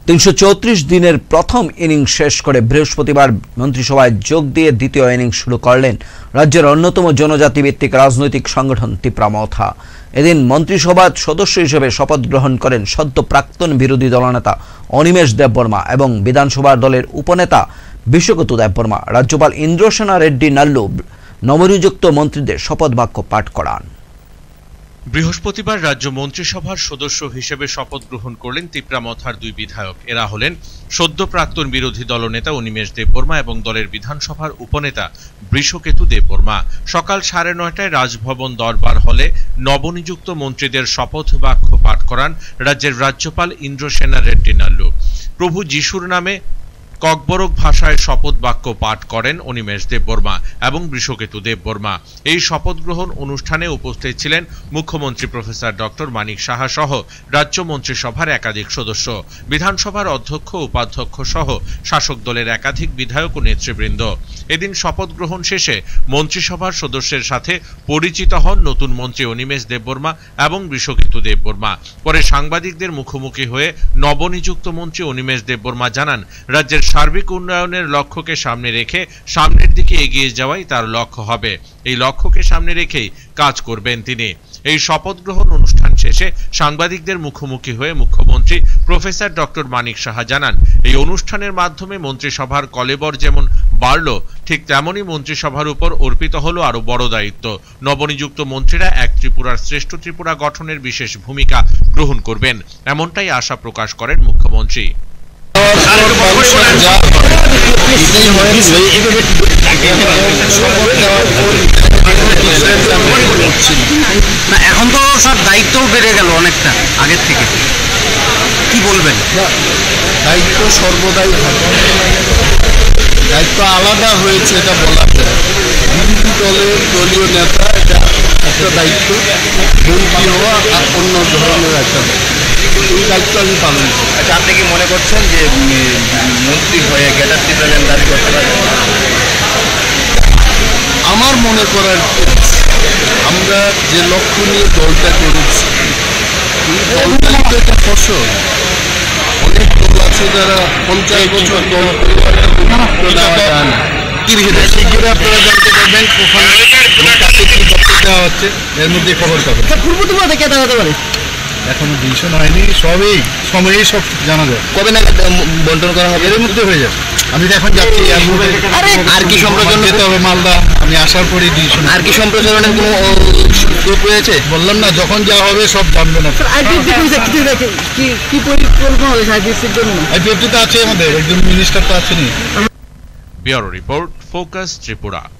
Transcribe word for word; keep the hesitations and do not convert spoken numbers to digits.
তিনশো চৌত্রিশ দিনের প্রথম ইনিংস শেষ করে বৃহস্পতিবার মন্ত্রিসভায় যোগ দিয়ে দ্বিতীয় ইনিংস শুরু করলেন রাজ্যের অন্যতম জনজাতি ভিত্তিক রাজনৈতিক সংগঠন তিপ্রা মথা। এদিন মন্ত্রিসভার সদস্য হিসেবে শপথ গ্রহণ করেন সদ্য প্রাক্তন বিরোধী দলনেতা অনিমেষ দেববর্মা এবং বিধানসভা দলের উপনেতা বিশ্বকতু দেববর্মা। রাজ্যপাল ইন্দ্রসেনা রেড্ডি নাল্লু নবনিযুক্ত মন্ত্রীদের শপথ বাক্য পাঠ করান। বৃহস্পতিবার রাজ্য মন্ত্রিসভার সদস্য হিসেবে শপথ গ্রহণ করলেন তিপ্রা মথার দুই বিধায়ক। এরা হলেন সদ্য প্রাক্তন বিরোধী দলনেতা অনিমেষ দেববর্মা এবং দলের বিধানসভার উপনেতা বৃষকেতু দেববর্মা। সকাল সাড়ে নয়টায় রাজভবন দরবার হলে নবনিযুক্ত মন্ত্রীদের শপথ বাক্য পাঠ করান রাজ্যের রাজ্যপাল ইন্দ্রসেনা রেড্ডি নাল্লু। প্রভু যিশুর নামে ককবরক ভাষায় শপথ বাক্য পাঠ করেন অনিমেষ দেববর্মা এবং বৃষকেতু দেববর্মা। এই শপথ গ্রহণ অনুষ্ঠানে উপস্থিত ছিলেন মুখ্যমন্ত্রী প্রফেসর ডক্টর মানিক সাহা সহ রাজ্য মন্ত্রিসভার একাধিক সদস্য, বিধানসভার অধ্যক্ষ উপাধ্যক্ষ সহ শাসক দলের একাধিক বিধায়ক ও নেতৃবৃন্দ। এদিন শপথ গ্রহণ শেষে মন্ত্রিসভার সদস্যের সাথে পরিচিত হন নতুন মন্ত্রী অনিমেষ দেববর্মা এবং বৃষকেতু দেববর্মা। পরে সাংবাদিকদের মুখোমুখি হয়ে নবনিযুক্ত মন্ত্রী অনিমেষ দেববর্মা জানান, রাজ্যের সার্বিক উন্নয়নের লক্ষ্যকে সামনে রেখে সামনের দিকে এগিয়ে যাওয়াই তার লক্ষ্য হবে। এই লক্ষ্যকে সামনে রেখেই কাজ করবেন তিনি। এই শপথ গ্রহণ অনুষ্ঠান শেষে সাংবাদিকদের মুখোমুখি হয়ে মুখ্যমন্ত্রী প্রফেসর ডক্টর মানিক সাহা জানান, এই অনুষ্ঠানের মাধ্যমে মন্ত্রিসভার কলেবর যেমন বাড়ল, ঠিক তেমনই মন্ত্রিসভার উপর অর্পিত হলো আরো বড় দায়িত্ব। নবনিযুক্ত মন্ত্রীরা এক ত্রিপুরার শ্রেষ্ঠ ত্রিপুরা গঠনের বিশেষ ভূমিকা গ্রহণ করবেন, এমনটাই আশা প্রকাশ করেন মুখ্যমন্ত্রী। এখন তো স্যার দায়িত্বও বেড়ে গেল অনেকটা আগের থেকে, কি বলবেন? দায়িত্ব সর্বদাই হবে, দায়িত্ব আলাদা হয়েছে এটা বলা যায়। বিরোধী দলের দলীয় নেতা এটা একটা দায়িত্ব, মন্ত্রী হওয়া আর অন্য ধরনের একটা এই দায়িত্ব আমি পালন করি। আচ্ছা, আপনি কি মনে করছেন যে মন্ত্রী হয়ে গ্রেটার ত্রিপুরা দাবি করতে পারবেন? আমার মনে করার আমরা যে লক্ষ্য নিয়ে দলটা করেছি, দলটাই তো একটা ফসল। অনেক দল আছে যারা পঞ্চাশ বছর দল দেওয়া যায় না। কি বিষয়টা শীঘ্রই আপনারা জানতে পারবেন কাছে কি বক্তব্য দেওয়া হচ্ছে, এর মধ্যে খবর পাবেন। পূর্ব ত্রিপুরা থেকে দাঁড়াতে পারে এখনো ডিসিশন হয়নি, সবই সময়েই সব জানা যায়। কবে নাগাদ বন্টন করা হবে? এর মধ্যে হয়ে যাবে। আমি তো এখন যাচ্ছি, আর কি সম্প্রচারণ যেতে হবে মালদা, আমি আসার পরেই ডিসিশন। আর কি সম্প্রচারণের কোনো সুযোগ রয়েছে? বললাম না, যখন যা হবে সব জানবেন। কি পরিকল্পনা হয়েছে আইপিএফসির জন্য? আইপিএফসি তো আছে আমাদের, একজন মিনিস্টার তো আছেনি। Bureau report, focus Tripura.